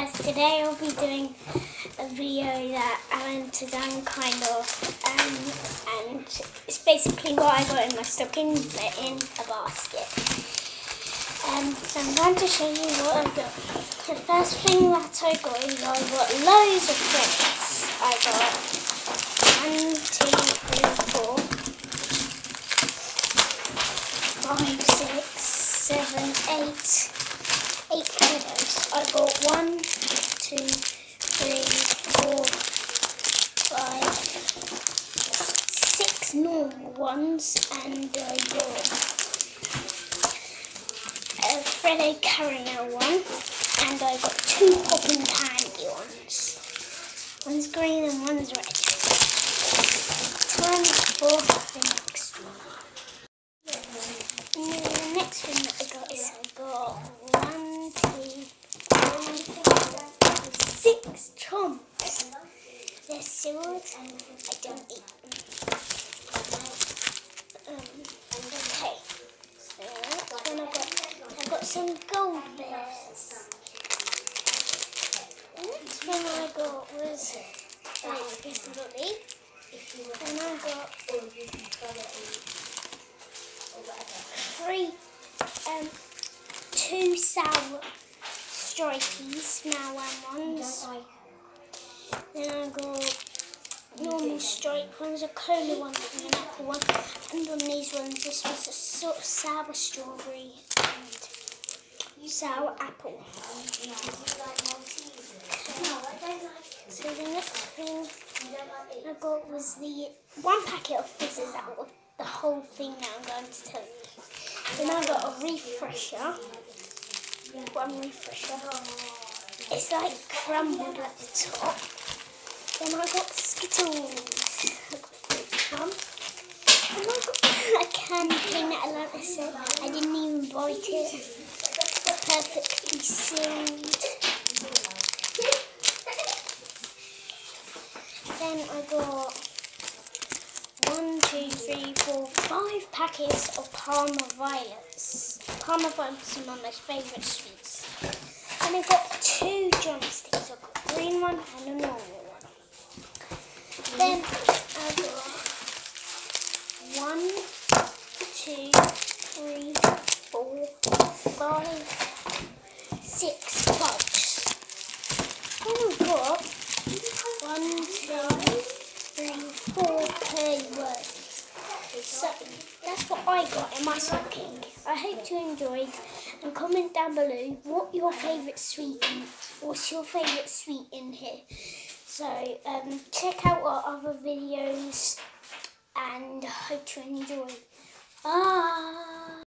guys, today I'll be doing a video that Alan's done kind of, and it's basically what I got in my stocking, but in a basket. So I'm going to show you what I got. The first thing that I got is I got loads of things. I got 1, 2, 3, 4, 5, 6, 7, 8 feathers. I got 1, 2, 3, 4, 5, 6 normal ones, and I got a Freddo caramel one, and I got 2 popping candy ones. One's green and one's red. Time for the next one. And then the next thing that I got is I got 1, 2, 6 chomps. They're sealed and I don't eat them. Okay, so that's when I got some gold bears. The next thing I got was this lolly. And I got 2 sour strikies, now ones. Then I got normal striped ones, a cola one and an apple one. And on these ones, this was a sort of sour strawberry and sour apple. So the next thing I got was the 1 packet of fizzes out of the whole thing that I'm going to tell you. Then I got a refresher. 1 refresher. It's like crumbled at the top. Then I got Skittles. I got fruit one. And I got a candy cane that Alana said I didn't even bite it. Perfectly sealed. Then I got 1, 2, 3, 4, 5 packets of Parma Violets. Parma Violets are my most favourite sweets. And I got 2 drumsticks. I got a green one and a normal one. Then I got 1, 2, 3, 4, 5, 6 fudge. Then I got 1, 2, 3, 4 curly words. So that's what I got in my stocking. I hope you enjoyed, and comment down below what's your favourite sweet in here. So check out our other videos and hope you enjoy. Bye.